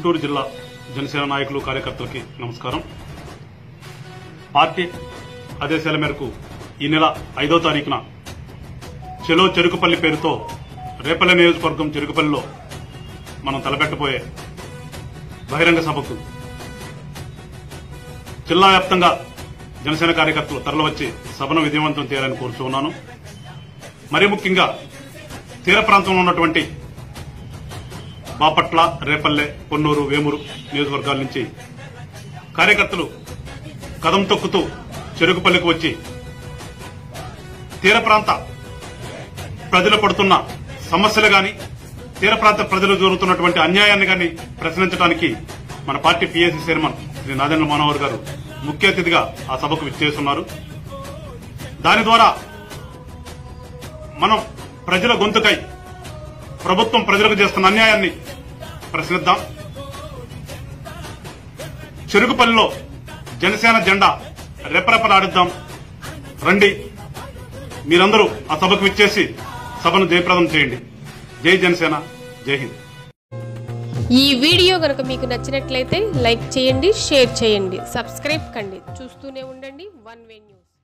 గుంటూరు జిల్లా జనసేన నాయకులు కార్యకర్తలకి నమస్కారం. పార్టీ ఆదేశాల మేరకు ఈ నెల 5వ తారీఖున చెలో చెరుకుపల్లి పేరుతో రేపల్లె నియోజకవర్గం చెరుకుపల్లిలో మనం తలపెట్టబోయే బహిరంగ సభకు జిల్లా వ్యాప్తంగా జనసేన కార్యకర్తలు తరలివచ్చి సభను విజయవంతం చేయాలని కోరుతున్నాను. మరీ ముఖ్యంగా తీర ప్రాంతంలో ఉన్నటువంటి బాపట్ల, రేపల్లె, పొన్నూరు, వేమూరు నియోజకవర్గాల నుంచి కార్యకర్తలు కదం తొక్కుతూ చెరుకుపల్లికి వచ్చి తీర ప్రాంత ప్రజలు పడుతున్న సమస్యలు గాని, తీర ప్రాంత ప్రజలు జరుగుతున్నటువంటి అన్యాయాన్ని గాని ప్రశ్నించడానికి మన party PAC chairman Shri Nadendla Manohar గారు ముఖ్య అతిథిగా ఆ సభకు విచ్చేస్తున్నారు. దాని ద్వారా మనం ప్రజల గొంతుకై ప్రభుత్వం ప్రజలకు చేస్తున్న అన్యాయాన్ని ప్రశ్నిద్దాం. చెరుకుపల్లిలో జనసేన జెండా రెపరెపలాడిద్దాం. రండి, మీరందరూ ఆ సభకు విచ్చేసి సభను జయప్రదం చేయండి. జై జనసేన, జై హింద్. ఈ వీడియో గనుక మీకు నచ్చినట్లయితే లైక్ చేయండి, షేర్ చేయండి, సబ్స్క్రైబ్ కండి. చూస్తూనే ఉండండి వన్ వే న్యూస్.